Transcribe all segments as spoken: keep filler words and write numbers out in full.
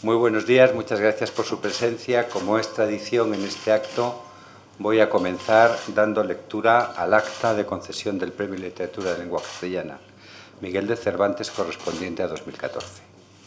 Muy buenos días, muchas gracias por su presencia. Como es tradición en este acto, voy a comenzar dando lectura al acta de concesión del Premio de Literatura de Lengua Castellana Miguel de Cervantes, correspondiente a dos mil catorce.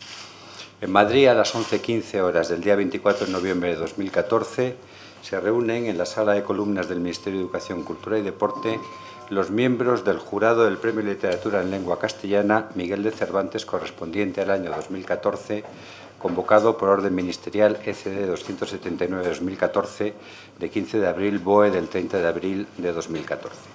En Madrid, a las once quince horas del día veinticuatro de noviembre de dos mil catorce, se reúnen en la sala de columnas del Ministerio de Educación, Cultura y Deporte los miembros del jurado del Premio de Literatura en Lengua Castellana Miguel de Cervantes, correspondiente al año dos mil catorce, convocado por orden ministerial E C D doscientos setenta y nueve barra dos mil catorce de quince de abril, B O E del treinta de abril de dos mil catorce.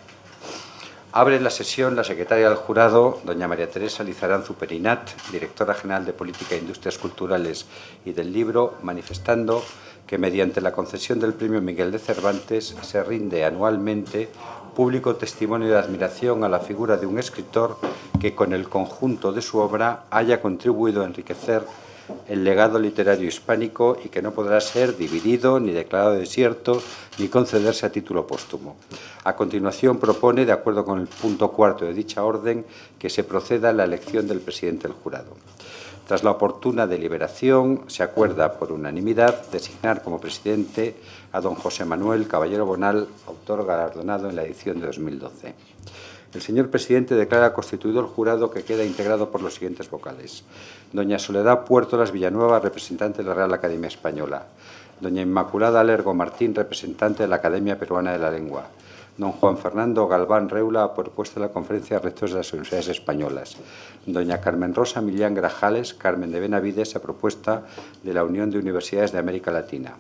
Abre la sesión la secretaria del jurado, doña María Teresa Lizarán Zuperinat, directora general de Política e Industrias Culturales y del Libro, manifestando que mediante la concesión del Premio Miguel de Cervantes se rinde anualmente público testimonio de admiración a la figura de un escritor que con el conjunto de su obra haya contribuido a enriquecer el legado literario hispánico y que no podrá ser dividido, ni declarado desierto, ni concederse a título póstumo. A continuación propone, de acuerdo con el punto cuarto de dicha orden, que se proceda a la elección del presidente del jurado. Tras la oportuna deliberación, se acuerda por unanimidad designar como presidente a don José Manuel Caballero Bonal, autor galardonado en la edición de dos mil doce. El señor presidente declara constituido el jurado, que queda integrado por los siguientes vocales: doña Soledad Puertolas Villanueva, representante de la Real Academia Española; doña Inmaculada Lergo Martín, representante de la Academia Peruana de la Lengua; don Juan Fernando Galván Reula, a propuesta de la Conferencia de Rectores de las Universidades Españolas; doña Carmen Rosa Millán Grajales, Carmen de Benavides, a propuesta de la Unión de Universidades de América Latina;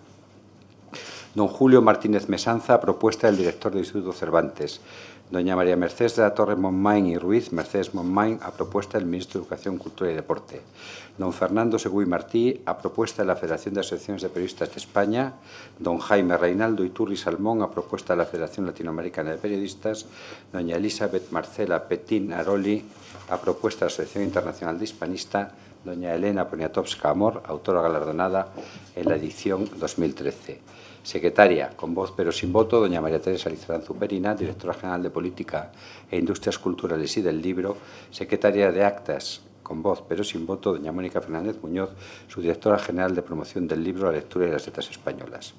don Julio Martínez Mesanza, a propuesta del director del Instituto Cervantes; doña María Mercedes de la Torre Monmain y Ruiz, Mercedes Monmain, a propuesta del ministro de Educación, Cultura y Deporte; don Fernando Seguí Martí, a propuesta de la Federación de Asociaciones de Periodistas de España; don Jaime Reinaldo Iturri Salmón, a propuesta de la Federación Latinoamericana de Periodistas; doña Elizabeth Marcela Petín Aroli, a propuesta de la Asociación Internacional de Hispanista; doña Elena Poniatowska Amor, autora galardonada en la edición dos mil trece. Secretaria, con voz pero sin voto, doña María Teresa Lizarán Zuperina, directora general de Política e Industrias Culturales y del Libro. Secretaria de Actas, con voz pero sin voto, doña Mónica Fernández Muñoz, su directora general de Promoción del Libro, la Lectura y las Letras Españolas.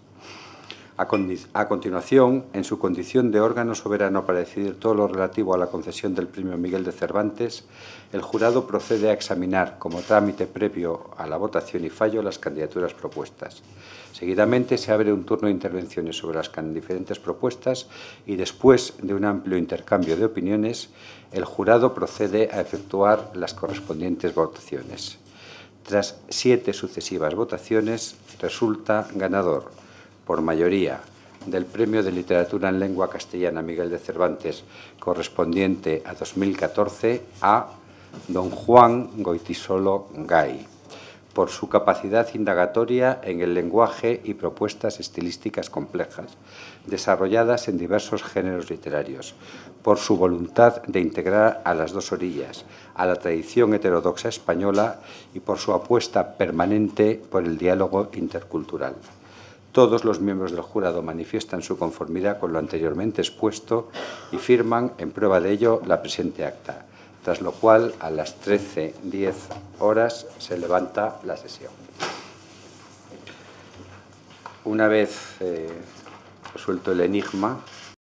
A, a continuación, en su condición de órgano soberano para decidir todo lo relativo a la concesión del Premio Miguel de Cervantes, el jurado procede a examinar, como trámite previo a la votación y fallo, las candidaturas propuestas. Seguidamente se abre un turno de intervenciones sobre las diferentes propuestas y, después de un amplio intercambio de opiniones, el jurado procede a efectuar las correspondientes votaciones. Tras siete sucesivas votaciones, resulta ganador, por mayoría, del Premio de Literatura en Lengua Castellana Miguel de Cervantes, correspondiente a dos mil catorce, a don Juan Goytisolo Gay, por su capacidad indagatoria en el lenguaje y propuestas estilísticas complejas, desarrolladas en diversos géneros literarios, por su voluntad de integrar a las dos orillas, a la tradición heterodoxa española, y por su apuesta permanente por el diálogo intercultural. Todos los miembros del jurado manifiestan su conformidad con lo anteriormente expuesto y firman, en prueba de ello, la presente acta, tras lo cual, a las trece diez horas, se levanta la sesión. Una vez eh, resuelto el enigma,